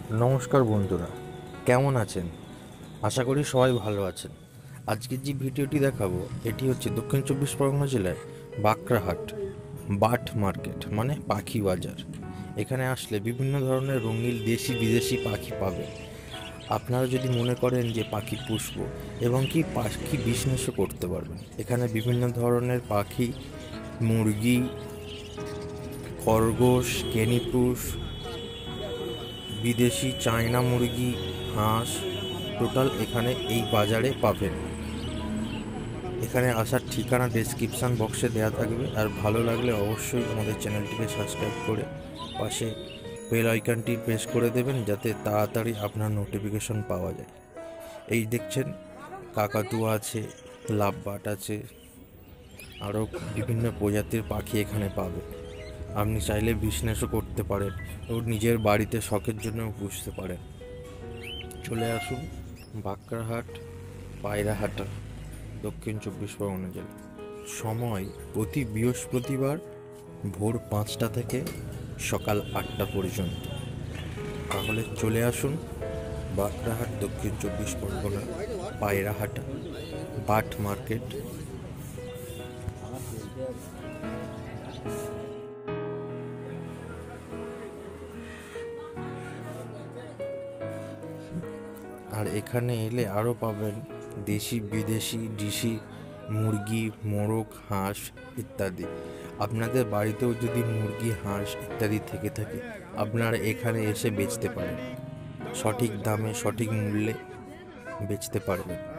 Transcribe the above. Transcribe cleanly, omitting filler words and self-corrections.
নমস্কার বন্ধুরা, কেমন আছেন? আশা করি সবাই ভালো আছেন। আজকে যে ভিডিওটি দেখাবো এটি হচ্ছে দক্ষিণ চব্বিশ পরগনা জেলায় বাঁকড়াহাট বার্ড মার্কেট মানে পাখি বাজার। এখানে আসলে বিভিন্ন ধরনের রঙিন দেশি বিদেশি পাখি পাবে। আপনারা যদি মনে করেন যে পাখি পুষবো এবং কি পাখি বিজনেসও করতে পারবেন। এখানে বিভিন্ন ধরনের পাখি, মুরগি, খরগোশ, গেনিপুষ, বিদেশি চায়না মুরগি, হাঁস টোটাল এখানে এই বাজারে পাবেন। এখানে আসার ঠিকানা ডেসক্রিপশান বক্সে দেওয়া থাকবে। আর ভালো লাগলে অবশ্যই আমাদের চ্যানেলটিকে সাবস্ক্রাইব করে পাশে বেল আইকনটি প্রেস করে দেবেন, যাতে তাড়াতাড়ি আপনার নোটিফিকেশন পাওয়া যায়। এই দেখছেন কাকাতুয়া আছে, লাভবার্ড আছে, আরও বিভিন্ন প্রজাতির পাখি এখানে পাবে। আপনি চাইলে বিজনেসও করতে পারেন ও নিজের বাড়িতে শখের জন্যও পুষতে পারেন। চলে আসুন বাঁকড়াহাট পায়রাহাটা, দক্ষিণ চব্বিশ পরগনা জেলা। সময় প্রতি বৃহস্পতিবার ভোর 5টা থেকে সকাল 8টা পর্যন্ত। তাহলে চলে আসুন বাঁকড়াহাট, দক্ষিণ চব্বিশ পরগনা পায়রাহাটা বার্ড মার্কেট। আর এখানে এলে আরও পাবেন দেশি বিদেশি ডিশি মুরগি, মোরগ, হাঁস ইত্যাদি। আপনাদের বাড়িতেও যদি মুরগি, হাঁস ইত্যাদি থেকে থাকে, আপনারা এখানে এসে বেচতে পারেন। সঠিক দামে সঠিক মূল্যে বেচতে পারবেন।